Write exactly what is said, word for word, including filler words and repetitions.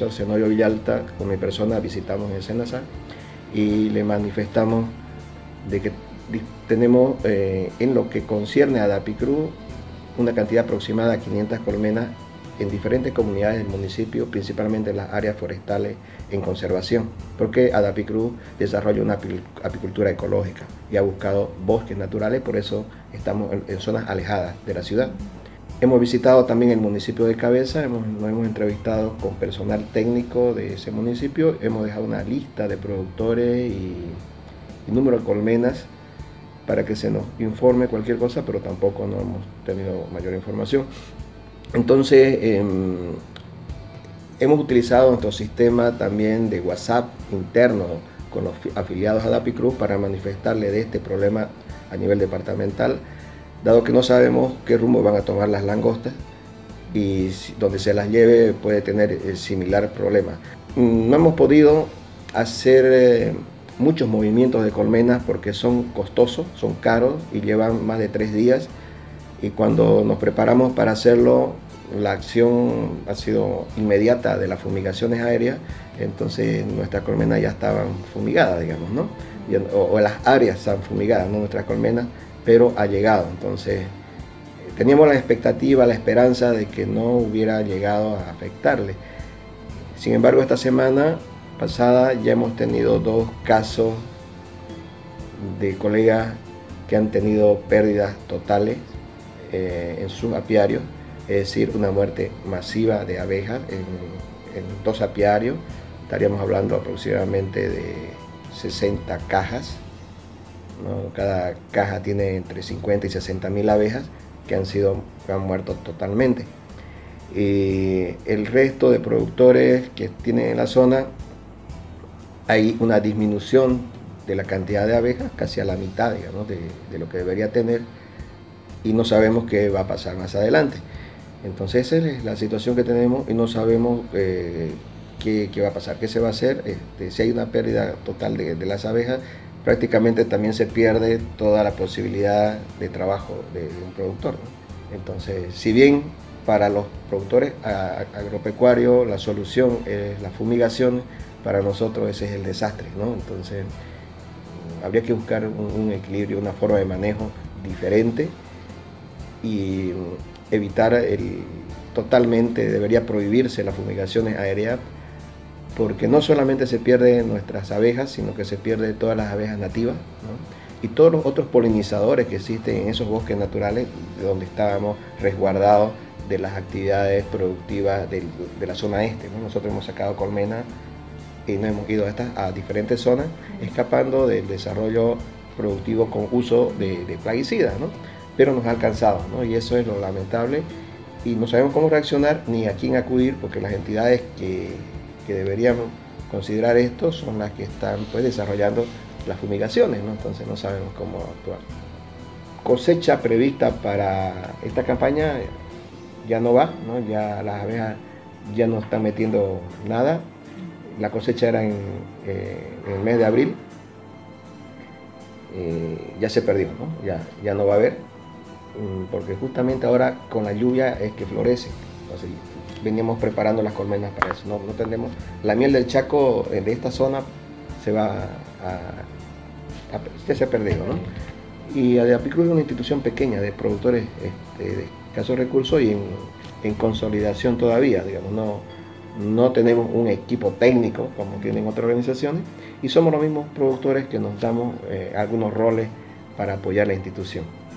profesor Zenoyo Villalta, con mi persona visitamos el SENASA y le manifestamos de que tenemos eh, en lo que concierne a Adapicruz una cantidad aproximada de quinientas colmenas en diferentes comunidades del municipio, principalmente en las áreas forestales en conservación, porque Adapicruz desarrolla una apicultura ecológica y ha buscado bosques naturales, por eso estamos en, en zonas alejadas de la ciudad. Hemos visitado también el municipio de Cabeza, hemos, nos hemos entrevistado con personal técnico de ese municipio, hemos dejado una lista de productores y, y número de colmenas para que se nos informe cualquier cosa, pero tampoco no hemos tenido mayor información. Entonces, eh, hemos utilizado nuestro sistema también de WhatsApp interno con los afiliados a Adapicruz para manifestarle de este problema a nivel departamental, dado que no sabemos qué rumbo van a tomar las langostas y donde se las lleve puede tener el similar problema. No hemos podido hacer eh, muchos movimientos de colmenas porque son costosos, son caros y llevan más de tres días. Y cuando nos preparamos para hacerlo, la acción ha sido inmediata de las fumigaciones aéreas, entonces nuestras colmenas ya estaban fumigadas, digamos, ¿no? O, o las áreas están fumigadas, no nuestras colmenas, pero ha llegado. Entonces teníamos la expectativa, la esperanza de que no hubiera llegado a afectarle. Sin embargo, esta semana pasada ya hemos tenido dos casos de colegas que han tenido pérdidas totales Eh, en sus apiarios, es decir, una muerte masiva de abejas en, en dos apiarios. Estaríamos hablando aproximadamente de sesenta cajas, ¿no? Cada caja tiene entre cincuenta y sesenta mil abejas que han sido, que han muerto totalmente. Y el resto de productores que tienen en la zona, hay una disminución de la cantidad de abejas, casi a la mitad, digamos, de, de lo que debería tener, y no sabemos qué va a pasar más adelante. Entonces esa es la situación que tenemos y no sabemos eh, qué, qué va a pasar, qué se va a hacer. Este, si hay una pérdida total de, de las abejas, prácticamente también se pierde toda la posibilidad de trabajo de, de un productor, ¿no? Entonces, si bien para los productores agropecuarios la solución es la fumigación, para nosotros ese es el desastre, ¿no? Entonces habría que buscar un, un equilibrio, una forma de manejo diferente y evitar el, totalmente, debería prohibirse las fumigaciones aéreas, porque no solamente se pierden nuestras abejas, sino que se pierden todas las abejas nativas, ¿no? Y todos los otros polinizadores que existen en esos bosques naturales de donde estábamos resguardados de las actividades productivas de, de la zona este, ¿no? Nosotros hemos sacado colmenas y nos hemos ido a, estas, a diferentes zonas, escapando del desarrollo productivo con uso de, de plaguicidas, ¿no? Pero nos ha alcanzado, ¿no? Y eso es lo lamentable y no sabemos cómo reaccionar ni a quién acudir, porque las entidades que, que deberían considerar esto son las que están pues desarrollando las fumigaciones, ¿no? Entonces no sabemos cómo actuar. Cosecha prevista para esta campaña ya no va, ¿no? Ya las abejas ya no están metiendo nada. La cosecha era en, eh, en el mes de abril, eh, ya se perdió, ¿no? Ya, ya no va a haber, porque justamente ahora con la lluvia es que florece. Entonces veníamos preparando las colmenas para eso. No, no tenemos la miel del Chaco de esta zona, se va a, a ya se ha perdido, ¿no? Y Adapicruz es una institución pequeña de productores este, de escasos recursos y en, en consolidación todavía, digamos, no, no tenemos un equipo técnico como tienen otras organizaciones y somos los mismos productores que nos damos eh, algunos roles para apoyar la institución.